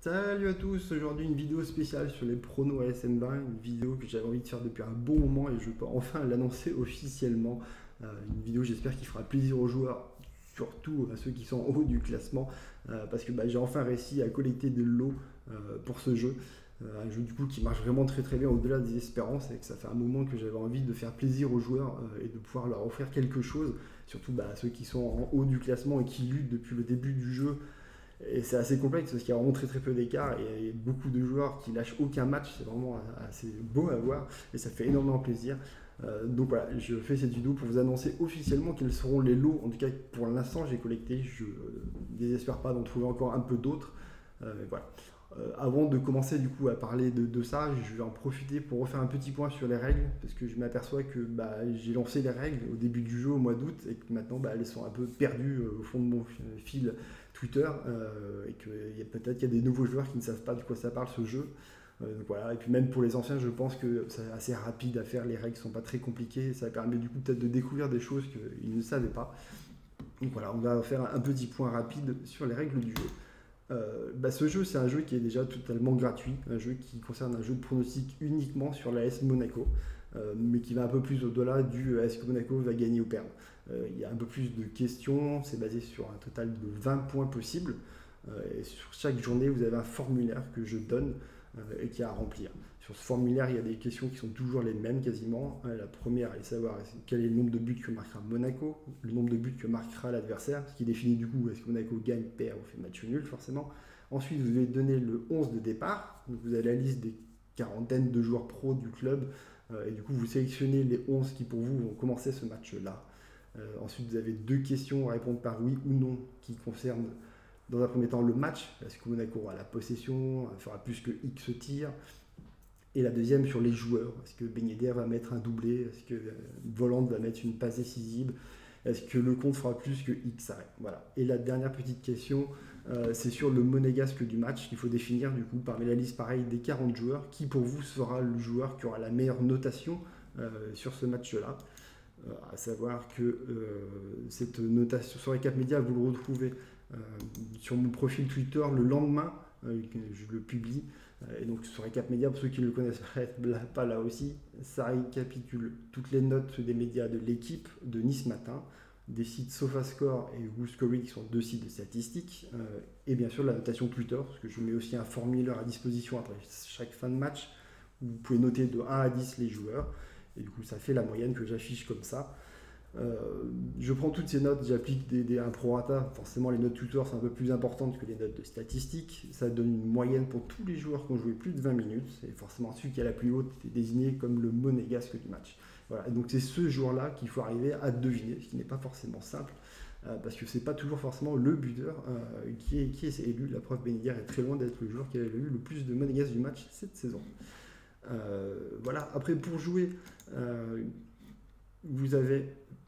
Salut à tous, aujourd'hui une vidéo spéciale sur les pronos ASM20, une vidéo que j'avais envie de faire depuis un bon moment et je peux enfin l'annoncer officiellement. Une vidéo j'espère qui fera plaisir aux joueurs, surtout à ceux qui sont en haut du classement, parce que j'ai enfin réussi à collecter de l'eau pour ce jeu. Un jeu du coup qui marche vraiment très très bien au-delà des espérances et que ça fait un moment que j'avais envie de faire plaisir aux joueurs et de pouvoir leur offrir quelque chose, surtout à ceux qui sont en haut du classement et qui luttent depuis le début du jeu. Et c'est assez complexe parce qu'il y a vraiment très très peu d'écart et il y a beaucoup de joueurs qui lâchent aucun match. C'est vraiment assez beau à voir et ça fait énormément plaisir. Donc voilà, je fais cette vidéo pour vous annoncer officiellement quels seront les lots. En tout cas, pour l'instant, j'ai collecté. Je ne désespère pas d'en trouver encore un peu d'autres. Voilà. Avant de commencer du coup à parler de ça, je vais en profiter pour refaire un petit point sur les règles parce que je m'aperçois que j'ai lancé les règles au début du jeu au mois d'août et que maintenant elles sont un peu perdues au fond de mon fil Twitter et que peut-être qu'il y a des nouveaux joueurs qui ne savent pas de quoi ça parle ce jeu. Donc voilà. Et puis même pour les anciens, je pense que c'est assez rapide à faire, les règles ne sont pas très compliquées, ça permet du coup peut-être de découvrir des choses qu'ils ne savaient pas. Donc voilà, on va faire un petit point rapide sur les règles du jeu. Ce jeu, c'est un jeu qui est déjà totalement gratuit, un jeu qui concerne un jeu de pronostic uniquement sur l'AS Monaco, mais qui va un peu plus au-delà du est-ce que Monaco va gagner ou perdre. Il y a un peu plus de questions, c'est basé sur un total de 20 points possibles, et sur chaque journée, vous avez un formulaire que je donne et qui a à remplir. Sur ce formulaire, il y a des questions qui sont toujours les mêmes quasiment. La première est de savoir quel est le nombre de buts que marquera Monaco, le nombre de buts que marquera l'adversaire, ce qui définit du coup est-ce que Monaco gagne, perd ou fait match nul forcément. Ensuite, vous devez donner le 11 de départ. Donc, vous avez la liste des quarantaines de joueurs pro du club et du coup vous sélectionnez les 11 qui pour vous vont commencer ce match-là. Ensuite, vous avez deux questions à répondre par oui ou non qui concernent dans un premier temps le match. Est-ce que Monaco aura la possession, fera plus que X tirs? Et la deuxième sur les joueurs. Est-ce que Ben Yedder va mettre un doublé? Est-ce que Voland va mettre une passe décisive? Est-ce que le compte fera plus que X arrêt? Voilà. Et la dernière petite question, c'est sur le monégasque du match qu'il faut définir du coup parmi la liste pareil des 40 joueurs. Qui pour vous sera le joueur qui aura la meilleure notation sur ce match-là? À savoir que cette notation sur Recap Media, vous le retrouvez sur mon profil Twitter le lendemain, je le publie. Et donc sur Recap Media, pour ceux qui ne le connaissent pas là aussi, ça récapitule toutes les notes des médias de l'équipe de Nice Matin, des sites SofaScore et WhoScoring qui sont deux sites de statistiques, et bien sûr la notation Twitter, parce que je mets aussi un formulaire à disposition après chaque fin de match, où vous pouvez noter de 1 à 10 les joueurs, et du coup ça fait la moyenne que j'affiche comme ça. Je prends toutes ces notes, j'applique un prorata. Forcément, les notes tutor sont un peu plus importantes que les notes de statistiques. Ça donne une moyenne pour tous les joueurs qui ont joué plus de 20 minutes. Et forcément, celui qui a la plus haute est désigné comme le monégasque du match. Voilà. Et donc, c'est ce jour-là qu'il faut arriver à deviner, ce qui n'est pas forcément simple. Parce que c'est pas toujours forcément le buteur qui est élu. La preuve, Ben Yedder est très loin d'être le joueur qui a eu le plus de monégasques du match cette saison. Voilà. Après, pour jouer, vous avez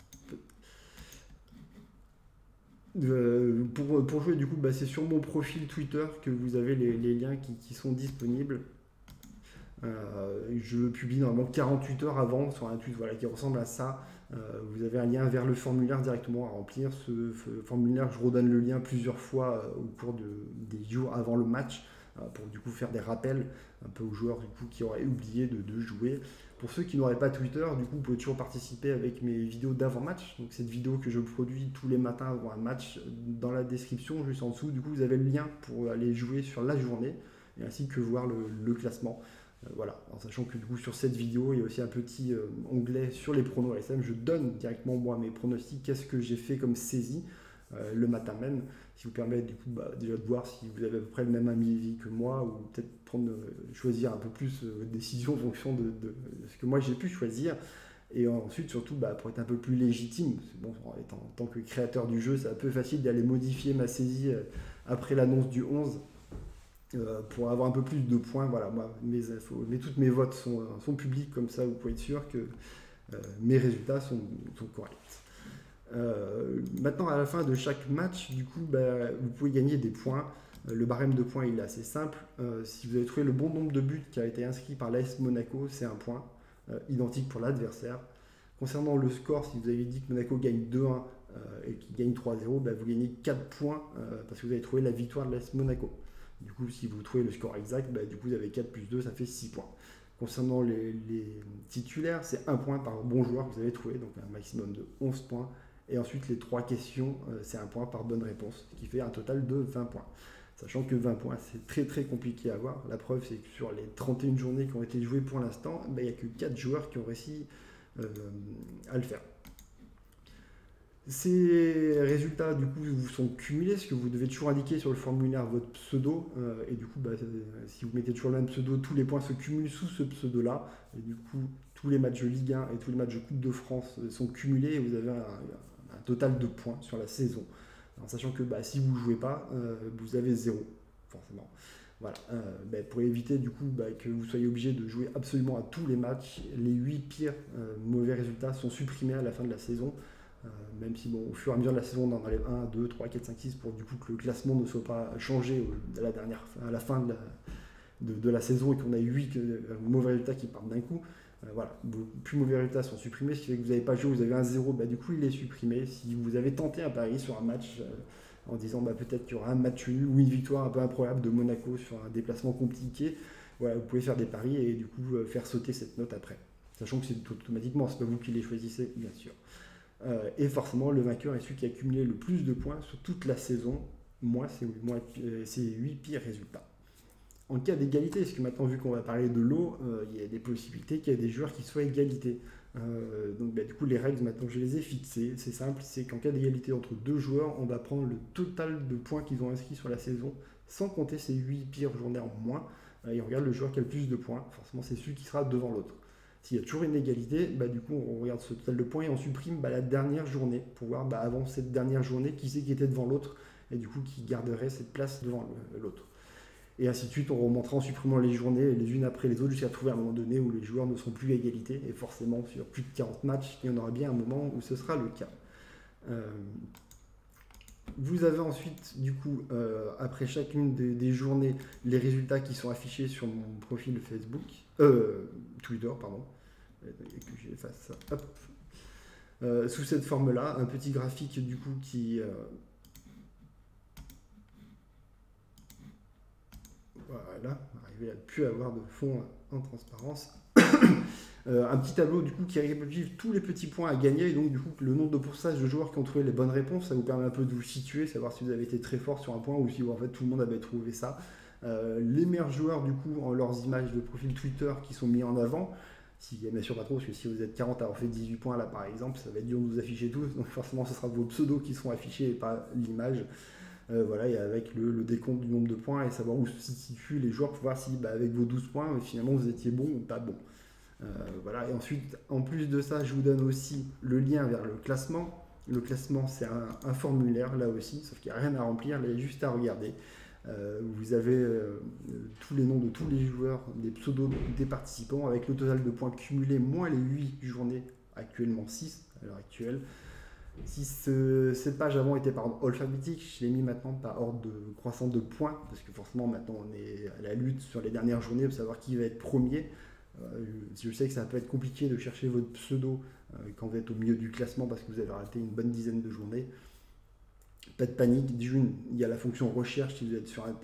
pour jouer du coup c'est sur mon profil Twitter que vous avez les liens qui sont disponibles. Je le publie normalement 48 heures avant sur un tweet qui ressemble à ça. Vous avez un lien vers le formulaire directement à remplir. Ce formulaire, je redonne le lien plusieurs fois au cours des jours avant le match pour du coup faire des rappels un peu aux joueurs du coup qui auraient oublié de jouer. Pour ceux qui n'auraient pas Twitter, du coup, vous pouvez toujours participer avec mes vidéos d'avant-match. Donc cette vidéo que je produis tous les matins avant un match, dans la description, juste en dessous, du coup, vous avez le lien pour aller jouer sur la journée et ainsi que voir le classement. Voilà, en sachant que du coup sur cette vidéo, il y a aussi un petit onglet sur les pronos ASM. Je donne directement moi mes pronostics, qu'est-ce que j'ai fait comme saisie le matin même, ce qui vous permet du coup déjà de voir si vous avez à peu près le même avis que moi ou peut-être choisir un peu plus votre décision en fonction de ce que moi j'ai pu choisir. Et ensuite, surtout, pour être un peu plus légitime, bon, en tant que créateur du jeu, c'est un peu facile d'aller modifier ma saisie après l'annonce du 11 pour avoir un peu plus de points. Voilà, moi, toutes mes votes sont publics, comme ça vous pouvez être sûr que mes résultats sont corrects. Maintenant, à la fin de chaque match, du coup, vous pouvez gagner des points. Le barème de points, il est assez simple. Si vous avez trouvé le bon nombre de buts qui a été inscrit par l'AS Monaco, c'est un point, identique pour l'adversaire. Concernant le score, si vous avez dit que Monaco gagne 2-1 et qu'il gagne 3-0, vous gagnez 4 points parce que vous avez trouvé la victoire de l'AS Monaco. Du coup, si vous trouvez le score exact, du coup, vous avez 4 plus 2, ça fait 6 points. Concernant les titulaires, c'est 1 point par bon joueur que vous avez trouvé, donc un maximum de 11 points. Et ensuite, les 3 questions, c'est 1 point par bonne réponse, ce qui fait un total de 20 points. Sachant que 20 points, c'est très très compliqué à avoir. La preuve, c'est que sur les 31 journées qui ont été jouées pour l'instant, il n'y a que 4 joueurs qui ont réussi à le faire. Ces résultats, du coup, vous sont cumulés, parce que vous devez toujours indiquer sur le formulaire votre pseudo, et du coup, si vous mettez toujours le même pseudo, tous les points se cumulent sous ce pseudo-là, et du coup, tous les matchs de Ligue 1 et tous les matchs de Coupe de France sont cumulés, et vous avez un total de points sur la saison. En sachant que si vous ne jouez pas, vous avez 0, forcément. Voilà. Pour éviter du coup que vous soyez obligé de jouer absolument à tous les matchs, les 8 pires mauvais résultats sont supprimés à la fin de la saison. Même si au fur et à mesure de la saison, on en enlève 1, 2, 3, 4, 5, 6 pour du coup que le classement ne soit pas changé à la fin de la saison et qu'on a 8 mauvais résultats qui partent d'un coup. Voilà, vos plus mauvais résultats sont supprimés, ce qui fait que vous n'avez pas joué, vous avez un 0, du coup il est supprimé. Si vous avez tenté un pari sur un match en disant peut-être qu'il y aura un match nul ou une victoire un peu improbable de Monaco sur un déplacement compliqué, voilà, vous pouvez faire des paris et du coup faire sauter cette note après. Sachant que c'est automatiquement, c'est pas vous qui les choisissez, bien sûr. Et forcément, le vainqueur est celui qui a cumulé le plus de points sur toute la saison. Moi, c'est 8 pires résultats. En cas d'égalité, parce que maintenant, vu qu'on va parler de l'eau, il y a des possibilités qu'il y ait des joueurs qui soient égalité. Donc, du coup, les règles, maintenant, je les ai fixées. C'est simple, c'est qu'en cas d'égalité entre 2 joueurs, on va prendre le total de points qu'ils ont inscrits sur la saison, sans compter ces 8 pires journées en moins. Et on regarde le joueur qui a le plus de points. Forcément, c'est celui qui sera devant l'autre. S'il y a toujours une égalité, du coup, on regarde ce total de points et on supprime la dernière journée pour voir avant cette dernière journée qui c'est qui était devant l'autre et du coup qui garderait cette place devant l'autre. Et ainsi de suite, on remontera en supprimant les journées les unes après les autres jusqu'à trouver un moment donné où les joueurs ne seront plus à égalité. Et forcément, sur plus de 40 matchs, il y en aura bien un moment où ce sera le cas. Vous avez ensuite, du coup, après chacune des journées, les résultats qui sont affichés sur mon profil Facebook, Twitter, pardon. Que j'efface ça. Hop. Sous cette forme-là, un petit graphique du coup qui voilà, arriver à ne plus avoir de fond en transparence. Un petit tableau du coup qui récapitule tous les petits points à gagner et donc du coup le nombre de pourcentage de joueurs qui ont trouvé les bonnes réponses, ça vous permet un peu de vous situer, savoir si vous avez été très fort sur un point ou si en fait tout le monde avait trouvé ça. Les meilleurs joueurs du coup en leurs images de profil Twitter qui sont mis en avant. Si, bien sûr pas trop, parce que si vous êtes 40 à avoir fait 18 points là par exemple, ça va être dur de vous afficher tous, donc forcément ce sera vos pseudos qui seront affichés et pas l'image. Voilà, et avec le décompte du nombre de points et savoir où se situent les joueurs pour voir si avec vos 12 points finalement vous étiez bon ou pas bon. Voilà, et ensuite en plus de ça je vous donne aussi le lien vers le classement. Le classement c'est un formulaire là aussi, sauf qu'il n'y a rien à remplir, il y a juste à regarder. Vous avez tous les noms de tous les joueurs, des pseudos des participants avec le total de points cumulés moins les 8 journées, actuellement 6 à l'heure actuelle. Si cette page avant était par ordre alphabétique, je l'ai mis maintenant par ordre croissant de points, parce que forcément maintenant on est à la lutte sur les dernières journées pour savoir qui va être premier. Je sais que ça peut être compliqué de chercher votre pseudo quand vous êtes au milieu du classement parce que vous avez raté une bonne dizaine de journées. Pas de panique, d'une, il y a la fonction recherche si vous êtes sur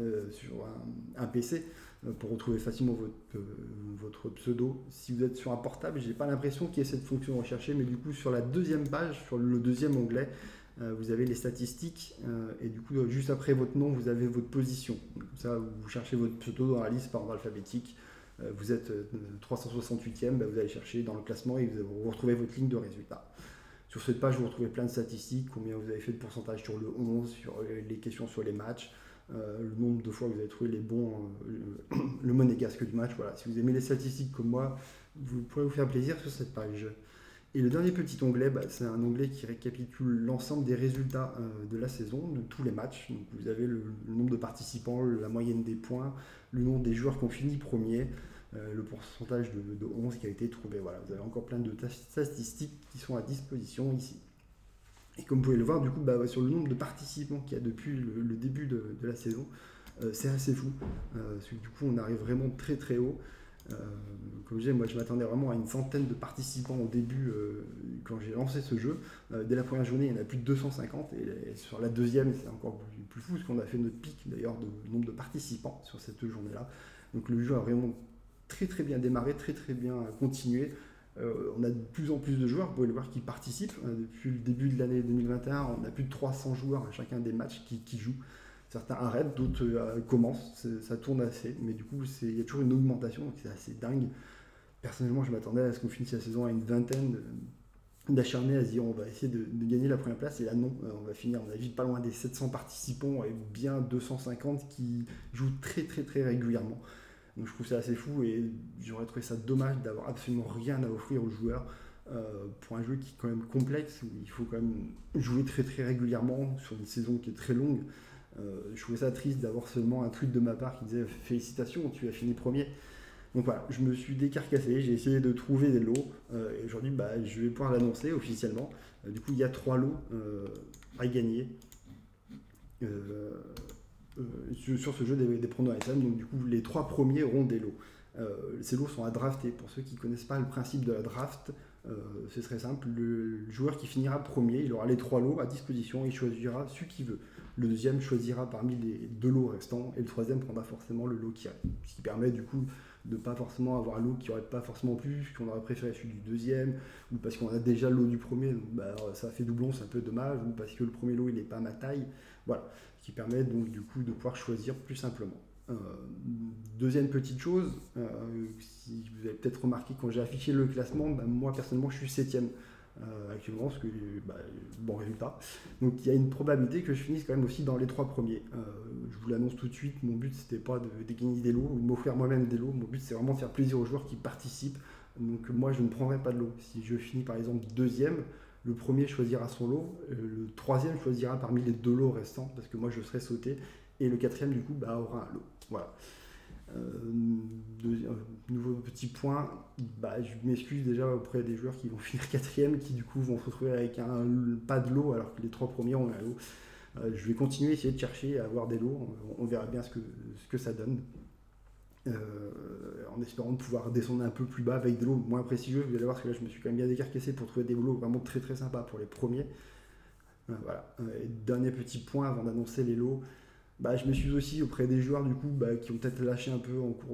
un PC pour retrouver facilement votre pseudo. Si vous êtes sur un portable, j'ai pas l'impression qu'il y ait cette fonction rechercher, mais du coup sur la deuxième page, sur le deuxième onglet, vous avez les statistiques et du coup juste après votre nom, vous avez votre position. Comme ça, vous cherchez votre pseudo dans la liste par ordre alphabétique. Vous êtes 368e, vous allez chercher dans le classement et vous retrouvez votre ligne de résultats. Sur cette page, vous retrouvez plein de statistiques, combien vous avez fait de pourcentage sur le 11, sur les questions sur les matchs, le nombre de fois que vous avez trouvé les bons, le monégasque du match. Voilà. Si vous aimez les statistiques comme moi, vous pourrez vous faire plaisir sur cette page. Et le dernier petit onglet, c'est un onglet qui récapitule l'ensemble des résultats de la saison, de tous les matchs. Donc vous avez le nombre de participants, la moyenne des points, le nombre des joueurs qui ont fini premier, le pourcentage de 11 qui a été trouvé. Voilà, vous avez encore plein de statistiques qui sont à disposition ici. Et comme vous pouvez le voir, du coup, sur le nombre de participants qu'il y a depuis le début de la saison, c'est assez fou. Parce que, du coup, on arrive vraiment très très haut. Euh, Comme je disais, moi je m'attendais vraiment à une centaine de participants au début quand j'ai lancé ce jeu. Dès la première journée, il y en a plus de 250 et sur la deuxième, c'est encore plus fou parce qu'on a fait notre pic d'ailleurs de nombre de participants sur cette journée-là. Donc le jeu a vraiment très très bien démarré, très très bien continué. On a de plus en plus de joueurs, vous pouvez le voir, qui participent. Depuis le début de l'année 2021, on a plus de 300 joueurs à chacun des matchs qui jouent. Certains arrêtent, d'autres commencent, ça tourne assez, mais du coup il y a toujours une augmentation, donc c'est assez dingue. Personnellement, je m'attendais à ce qu'on finisse la saison à une vingtaine d'acharnés à se dire on va essayer de gagner la première place, et là non, on va finir, on a vite pas loin des 700 participants et bien 250 qui jouent très très très régulièrement. Donc je trouve ça assez fou et j'aurais trouvé ça dommage d'avoir absolument rien à offrir aux joueurs pour un jeu qui est quand même complexe, où il faut quand même jouer très très régulièrement sur une saison qui est très longue. Je trouvais ça triste d'avoir seulement un tweet de ma part qui disait félicitations, tu as fini premier. Donc voilà, je me suis décarcassé, j'ai essayé de trouver des lots et aujourd'hui je vais pouvoir l'annoncer officiellement. Du coup il y a 3 lots à gagner sur ce jeu des pronos ASM. Donc du coup les 3 premiers auront des lots. Ces lots sont à drafter. Pour ceux qui ne connaissent pas le principe de la draft, c'est très simple. Le joueur qui finira premier, il aura les 3 lots à disposition, il choisira celui qu'il veut. Le deuxième choisira parmi les 2 lots restants et le troisième prendra forcément le lot qui reste. Ce qui permet du coup de pas forcément avoir un lot qui aurait pas forcément plu, qu'on aurait préféré celui du deuxième, ou parce qu'on a déjà le lot du premier, donc ça fait doublon, c'est un peu dommage, ou parce que le premier lot il n'est pas à ma taille. Voilà, ce qui permet donc du coup de pouvoir choisir plus simplement. Deuxième petite chose, si vous avez peut-être remarqué quand j'ai affiché le classement, moi personnellement je suis 7ème actuellement, parce que bon résultat. Donc il y a une probabilité que je finisse quand même aussi dans les 3 premiers. Je vous l'annonce tout de suite, mon but c'était pas de gagner des lots ou de m'offrir moi-même des lots, mon but c'est vraiment de faire plaisir aux joueurs qui participent. Donc moi je ne prendrai pas de lot. Si je finis par exemple deuxième, le premier choisira son lot, le troisième choisira parmi les 2 lots restants, parce que moi je serai sauté, et le quatrième du coup aura un lot. Voilà. Nouveau petit point, je m'excuse déjà auprès des joueurs qui vont finir quatrième, qui du coup vont se retrouver avec pas de lot alors que les 3 premiers ont un lot. Je vais continuer à essayer de chercher à avoir des lots, on verra bien ce que ça donne. En espérant de pouvoir descendre un peu plus bas avec des lots moins prestigieux. Vous allez voir, parce que là je me suis quand même bien décarcassé pour trouver des lots vraiment très très sympas pour les premiers. Voilà. Dernier petit point avant d'annoncer les lots. Je me suis aussi auprès des joueurs du coup qui ont peut-être lâché un peu en cours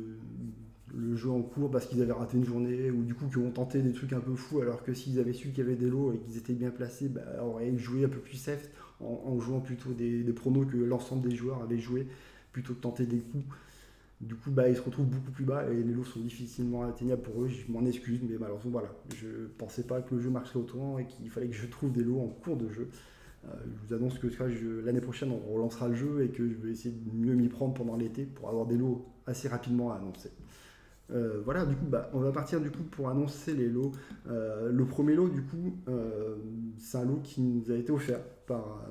le jeu en cours parce qu'ils avaient raté une journée, ou du coup qui ont tenté des trucs un peu fous alors que s'ils avaient su qu'il y avait des lots et qu'ils étaient bien placés, auraient joué un peu plus safe en jouant plutôt des pronos que l'ensemble des joueurs avaient joué plutôt que tenter des coups. Du coup ils se retrouvent beaucoup plus bas et les lots sont difficilement atteignables pour eux. Je m'en excuse, mais malheureusement voilà, je pensais pas que le jeu marcherait autant et qu'il fallait que je trouve des lots en cours de jeu. Je vous annonce que l'année prochaine on relancera le jeu et que je vais essayer de mieux m'y prendre pendant l'été pour avoir des lots assez rapidement à annoncer. Voilà, du coup on va partir du coup pour annoncer les lots. Le premier lot du coup c'est un lot qui nous a été offert par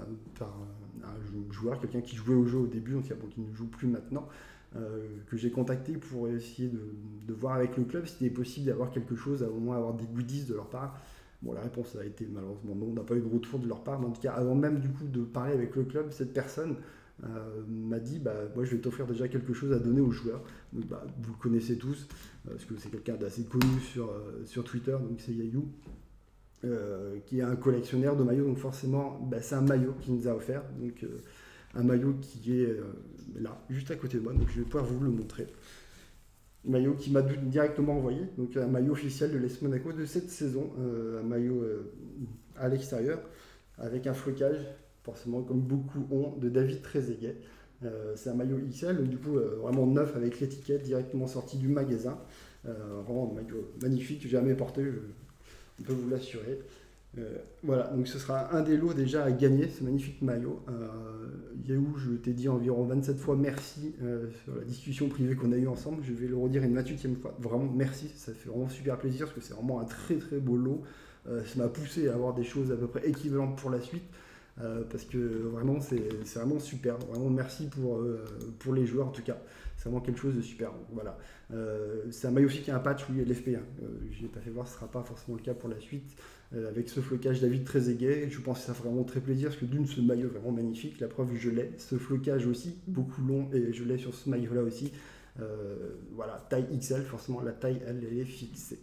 un joueur, quelqu'un qui jouait au jeu au début, donc qui ne joue plus maintenant, que j'ai contacté pour essayer de voir avec le club s'il était possible d'avoir quelque chose, au moins avoir des goodies de leur part. Bon, la réponse a été malheureusement non, on n'a pas eu de retour de leur part, mais en tout cas, avant même du coup de parler avec le club, cette personne m'a dit moi je vais t'offrir déjà quelque chose à donner aux joueurs. Donc, vous le connaissez tous, parce que c'est quelqu'un d'assez connu sur Twitter, donc c'est Yayou, qui est un collectionneur de maillots, donc forcément c'est un maillot qu'il nous a offert, donc un maillot qui est là, juste à côté de moi, donc je vais pouvoir vous le montrer. Maillot qui m'a directement envoyé, donc un maillot officiel de l'AS Monaco de cette saison, un maillot à l'extérieur avec un flocage, forcément comme beaucoup ont, de David Trezeguet. C'est un maillot XL, donc du coup vraiment neuf avec l'étiquette directement sortie du magasin. Vraiment un maillot magnifique, jamais porté, on peut vous l'assurer. Voilà, donc ce sera un des lots déjà à gagner, ce magnifique maillot. Yahoo, je t'ai dit environ 27 fois merci sur la discussion privée qu'on a eue ensemble. Je vais le redire une 28e fois. Vraiment merci, ça fait vraiment super plaisir parce que c'est vraiment un très très beau lot. Ça m'a poussé à avoir des choses à peu près équivalentes pour la suite. Parce que vraiment c'est vraiment super. Vraiment merci pour les joueurs en tout cas. C'est vraiment quelque chose de super. Donc, voilà. C'est un maillot aussi qui a un patch, oui, LFP1. Je n'ai pas fait voir, ce ne sera pas forcément le cas pour la suite. Avec ce flocage David Trezeguet, je pense que ça ferait vraiment très plaisir parce que d'une, ce maillot est vraiment magnifique. La preuve, je l'ai. Ce flocage aussi, beaucoup long, et je l'ai sur ce maillot-là aussi. Voilà, taille XL, forcément la taille elle est fixée.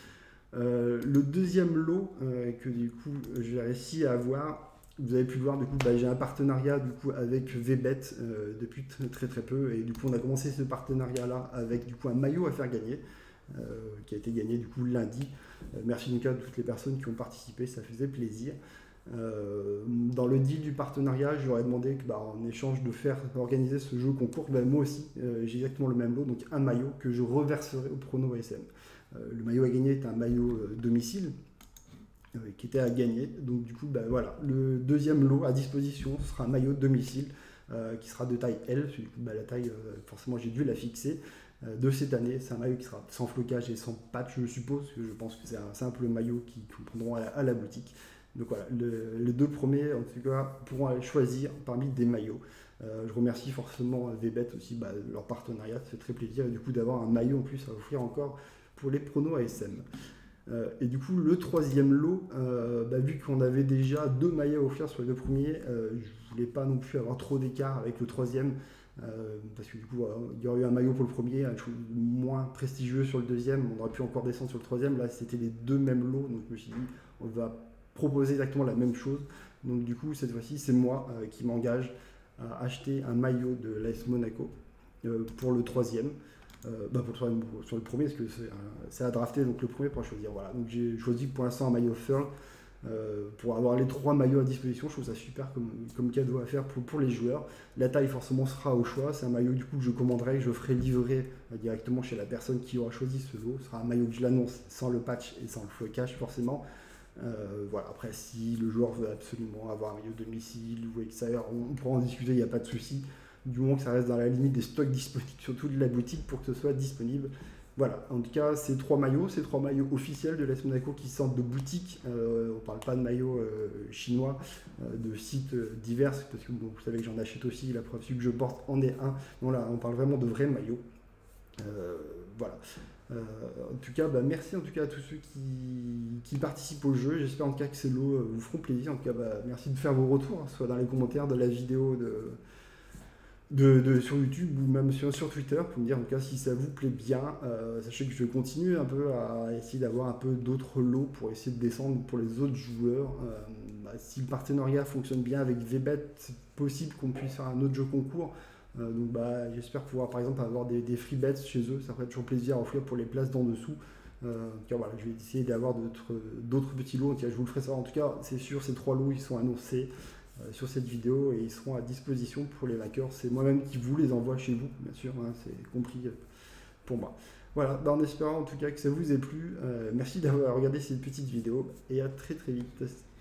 Le deuxième lot que du coup j'ai réussi à avoir, vous avez pu le voir, du coup j'ai un partenariat du coup avec VBet depuis très peu, et du coup on a commencé ce partenariat là avec du coup un maillot à faire gagner qui a été gagné du coup lundi. Merci donc à toutes les personnes qui ont participé, ça faisait plaisir. Dans le deal du partenariat, je leur ai demandé que, en échange de faire organiser ce jeu concours, moi aussi j'ai exactement le même lot, donc un maillot que je reverserai au Prono ASM. Le maillot à gagner est un maillot domicile qui était à gagner. Donc du coup, voilà, le deuxième lot à disposition, ce sera un maillot domicile qui sera de taille L. Du coup, la taille, forcément, j'ai dû la fixer de cette année. C'est un maillot qui sera sans flocage et sans patch, je suppose, parce que je pense que c'est un simple maillot qui comprendront à la boutique. Donc voilà, les deux premiers, en tout cas, pourront aller choisir parmi des maillots. Je remercie forcément VBet aussi, leur partenariat, ça fait très plaisir, et du coup d'avoir un maillot en plus à offrir encore pour les pronos ASM. Et du coup, le troisième lot, vu qu'on avait déjà 2 maillots à offrir sur les 2 premiers, je voulais pas non plus avoir trop d'écart avec le troisième, parce que du coup, il y aurait eu un maillot pour le premier, un chose moins prestigieux sur le deuxième, on aurait pu encore descendre sur le troisième. Là, c'était les 2 mêmes lots, donc je me suis dit, on va proposer exactement la même chose. Donc du coup, cette fois-ci, c'est moi qui m'engage à acheter un maillot de l'AS Monaco pour le troisième. Sur le premier, parce que c'est à drafter, donc le premier pour choisir. Voilà. Donc j'ai choisi pour l'instant un maillot Furl pour avoir les 3 maillots à disposition. Je trouve ça super comme cadeau à faire pour les joueurs. La taille forcément sera au choix. C'est un maillot du coup que je commanderai, que je ferai livrer directement chez la personne qui aura choisi ce lot. Ce sera un maillot que je l'annonce sans le patch et sans le flocage forcément. Voilà. Après, si le joueur veut absolument avoir un maillot domicile ou extérieur, on pourra en discuter, il n'y a pas de souci. Du moment que ça reste dans la limite des stocks disponibles, surtout de la boutique, pour que ce soit disponible. Voilà, en tout cas, ces 3 maillots officiels de l'AS Monaco qui sortent de boutique. On ne parle pas de maillots chinois, de sites divers, parce que vous savez que j'en achète aussi, la preuve, celui que je porte en est un. Donc là, on parle vraiment de vrais maillots. Voilà. En tout cas, merci en tout cas à tous ceux qui participent au jeu. J'espère en tout cas que ces lots vous feront plaisir. En tout cas, merci de faire vos retours, soit dans les commentaires de la vidéo sur YouTube ou même sur Twitter pour me dire en tout cas si ça vous plaît bien. Sachez que je continue un peu à essayer d'avoir un peu d'autres lots pour essayer de descendre pour les autres joueurs. Si le partenariat fonctionne bien avec VBet, c'est possible qu'on puisse faire un autre jeu concours. Donc j'espère pouvoir par exemple avoir des free bets chez eux. Ça ferait toujours plaisir à offrir pour les places d'en dessous. Voilà, je vais essayer d'avoir d'autres petits lots. Je vous le ferai savoir. En tout cas, c'est sûr, ces 3 lots ils sont annoncés sur cette vidéo et ils seront à disposition pour les vainqueurs. C'est moi-même qui vous les envoie chez vous, bien sûr, c'est compris pour moi. Voilà, en espérant en tout cas que ça vous ait plu. Merci d'avoir regardé cette petite vidéo et à très vite.